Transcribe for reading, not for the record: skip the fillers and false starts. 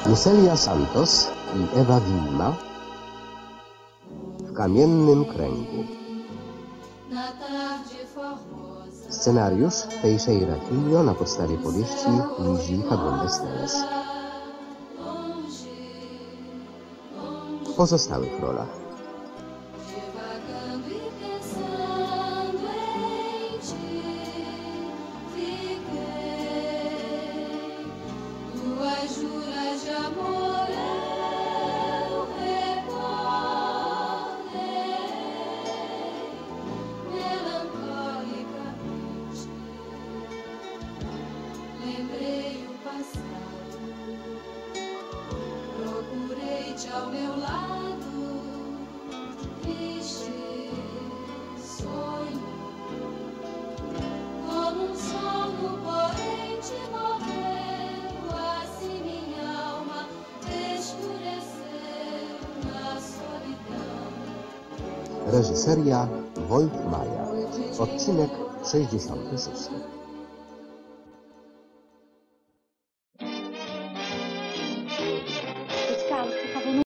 Lucelia Santos i Ewa Wilma w Kamiennym Kręgu. Scenariusz Teixeira Filho na podstawie powieści Luigi Fagundes Telles. W pozostałych rolach ao meu lado, triste sonho, como sono poente morreu, assim minha alma escureceu na solidão. Reżyseria Wojt Maja. Odcinek 66.